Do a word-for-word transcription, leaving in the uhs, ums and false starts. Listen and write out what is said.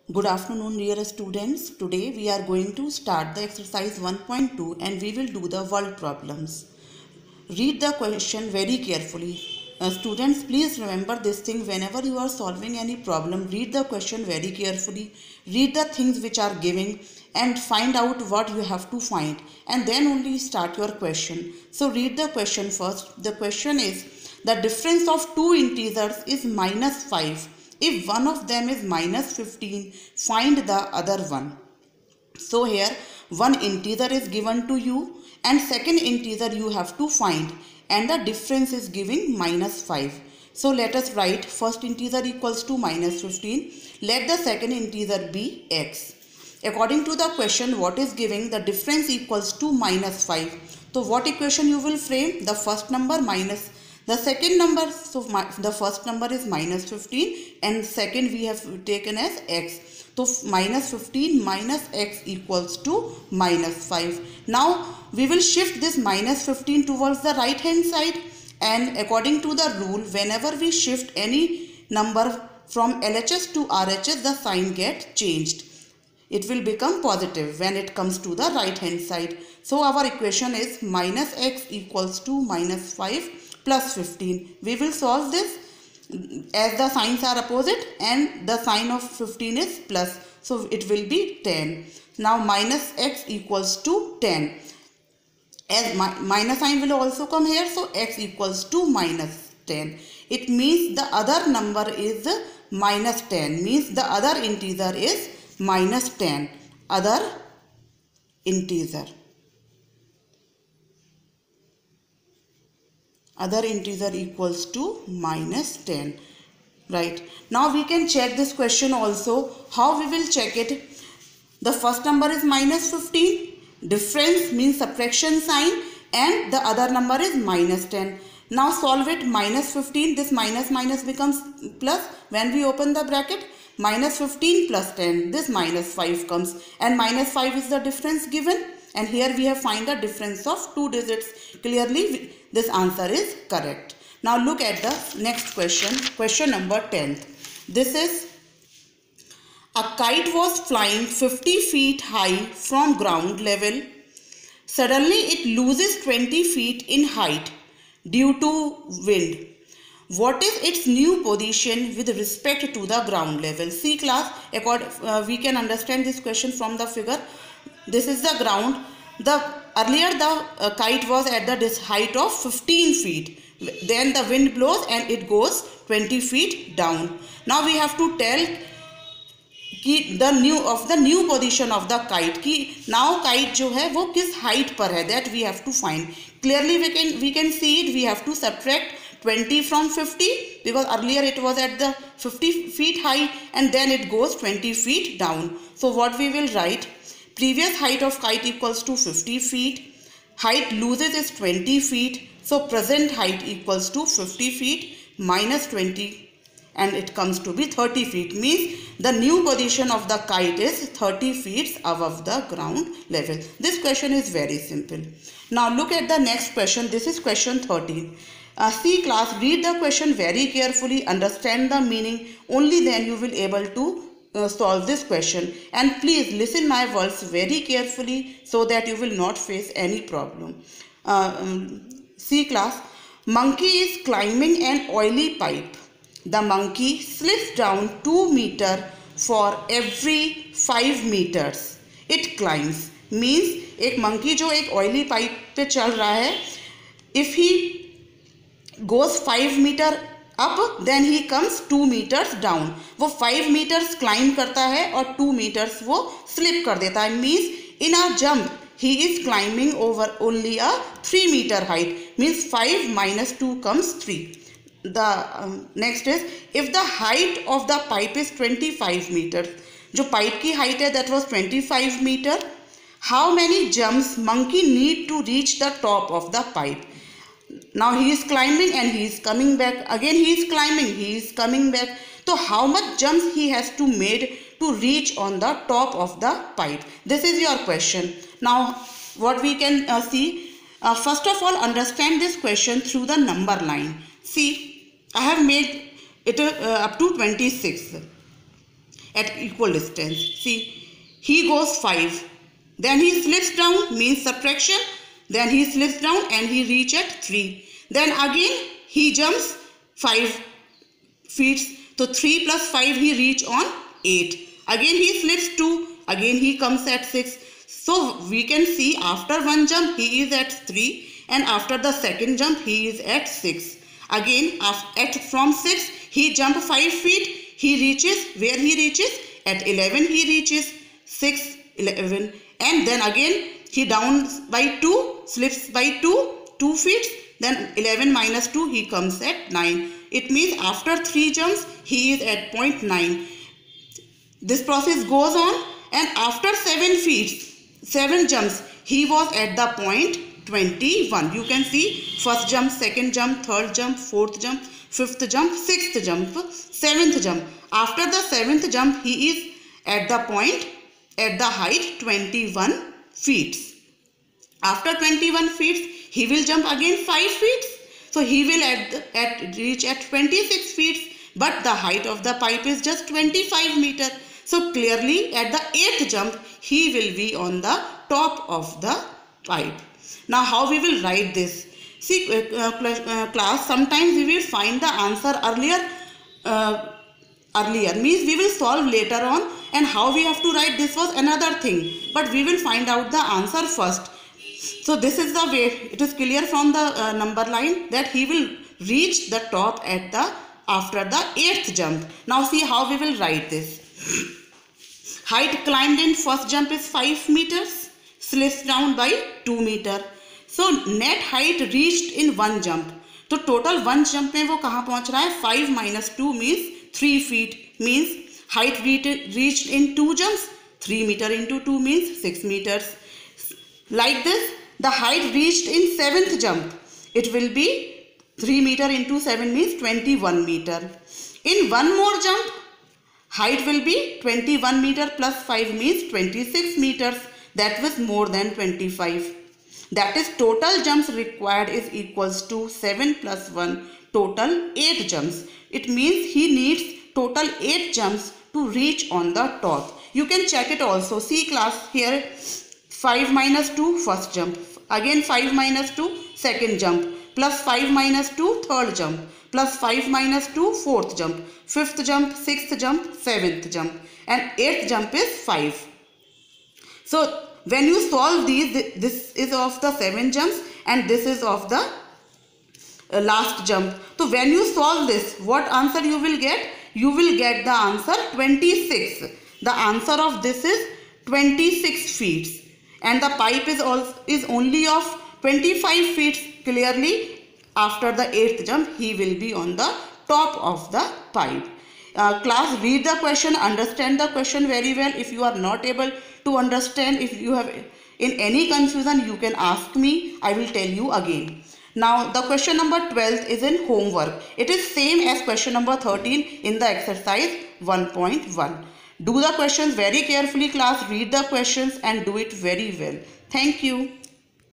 Good afternoon, dear students. Today we are going to start the exercise one point two and we will do the word problems. Read the question very carefully. Uh, students, please remember this thing whenever you are solving any problem. Read the question very carefully. Read the things which are giving and find out what you have to find and then only start your question. So read the question first. The question is, the difference of two integers is minus five. If one of them is minus fifteen, find the other one. So here one integer is given to you and second integer you have to find, and the difference is giving minus five. So let us write first integer equals to minus fifteen. Let the second integer be x. According to the question, what is giving? The difference equals to minus five. So what equation you will frame? The first number minus the second number. So my, the first number is minus fifteen and second we have taken as x. So minus fifteen minus x equals to minus five. Now we will shift this minus fifteen towards the right hand side, and according to the rule, whenever we shift any number from L H S to R H S, the sign gets changed. It will become positive when it comes to the right hand side. So our equation is minus x equals to minus five plus fifteen. We will solve this as the signs are opposite and the sign of fifteen is plus. So it will be ten. Now minus x equals to ten. As mi minus sign will also come here, so x equals to minus ten. It means the other number is minus ten. Means the other integer is minus ten. Other integer. Other integer equals to minus ten. Right. Now we can check this question also. How we will check it? The first number is minus fifteen. Difference means subtraction sign, and the other number is minus ten. Now solve it. Minus fifteen. This minus minus becomes plus. When we open the bracket, minus fifteen plus ten. This minus five comes, and minus five is the difference given. And here we have find the difference of two digits. Clearly this answer is correct. Now look at the next question. Question number ten. This is, a kite was flying fifty feet high from ground level. Suddenly it loses twenty feet in height due to wind. What is its new position with respect to the ground level? See class, uh, we can understand this question from the figure. This is the ground. The earlier the uh, kite was at the this height of fifteen feet. Then the wind blows and it goes twenty feet down. Now we have to tell कि the new of the new position of the kite. कि now kite जो है वो किस height पर है, that we have to find. Clearly we can we can see it. We have to subtract twenty from fifty because earlier it was at the fifty feet high and then it goes twenty feet down. So what we will write? Previous height of kite equals to fifty feet. Height loses is twenty feet. So present height equals to fifty feet minus twenty, and it comes to be thirty feet. Means the new position of the kite is thirty feet above the ground level. This question is very simple. Now look at the next question. This is question thirteen. Uh, see class, read the question very carefully, understand the meaning. Only then you will able to Uh, solve this question, and please listen my words very carefully so that you will not face any problem. Uh, um, see class, monkey is climbing an oily pipe. The monkey slips down two meters for every five meters it climbs. Means एक monkey जो एक oily pipe पे चल रहा है, if he goes five meter up, then he comes two meters down. वो five meters climb करता है और two meters वो slip कर देता है. Means in a jump he is climbing over only a three meter height. Means five minus two comes three. The um, next is, if the height of the pipe is twenty-five meters, जो pipe की height है that was twenty-five meter, how many jumps monkey need to reach the top of the pipe? Now he is climbing and he is coming back. Again he is climbing, he is coming back. So how much jumps he has to made to reach on the top of the pipe? This is your question. Now what we can uh, see, uh, first of all understand this question through the number line. See, I have made it uh, up to twenty-six. at equal distance. See, he goes five. Then he slips down, means subtraction. Then he slips down and he reach at three. Then again he jumps five feet. So three plus five he reach on eight. Again he slips two. Again he comes at six. So we can see after one jump he is at three, and after the second jump he is at six. Again at from six he jump five feet. He reaches, where he reaches? At eleven he reaches. six, eleven. And then again he down by two, slips by two, two feet. Then eleven minus two he comes at nine. It means after three jumps he is at point nine. This process goes on, and after seven feet, seven jumps, he was at the point twenty-one. You can see first jump, second jump, third jump, fourth jump, fifth jump, sixth jump, seventh jump. After the seventh jump he is at the point, at the height twenty-one feet. After twenty-one feet he will jump again five feet. So he will at, the, at reach at twenty-six feet, but the height of the pipe is just twenty-five meter. So clearly at the eighth jump he will be on the top of the pipe. Now how we will write this? See uh, uh, class, sometimes we will find the answer earlier, uh, earlier means we will solve later on, and how we have to write this was another thing, but we will find out the answer first. So this is the way, it is clear from the uh, number line that he will reach the top at the after the eighth jump. Now see how we will write this. Height climbed in first jump is five meters, slips down by two meter. So net height reached in one jump. तो total one jump में वो कहाँ पहुँच रहा है? five minus two means three feet, means height reached in two jumps. three meter into two means six meters. Like this, the height reached in seventh jump, it will be three meter into seven means twenty-one meter. In one more jump, height will be twenty-one meter plus five means twenty-six meters. That was more than twenty-five. That is total jumps required is equals to seven plus one, total eight jumps. It means he needs total eight jumps to reach on the top. You can check it also. See class, here five minus two first jump, again five minus two second jump, plus five minus two third jump, plus five minus two fourth jump, fifth jump, sixth jump, seventh jump, and eighth jump is five. So when you solve these, this is of the seven jumps and this is of the uh, last jump. So when you solve this, what answer you will get? You will get the answer twenty-six. The answer of this is twenty-six feet. And the pipe is also is only of twenty-five feet. Clearly after the eighth jump he will be on the top of the pipe. Uh, class, read the question, understand the question very well. If you are not able to understand, if you have in any confusion, you can ask me. I will tell you again. Now the question number twelve is in homework. It is same as question number thirteen in the exercise one point one. Do the questions very carefully class, read the questions and do it very well. Thank you.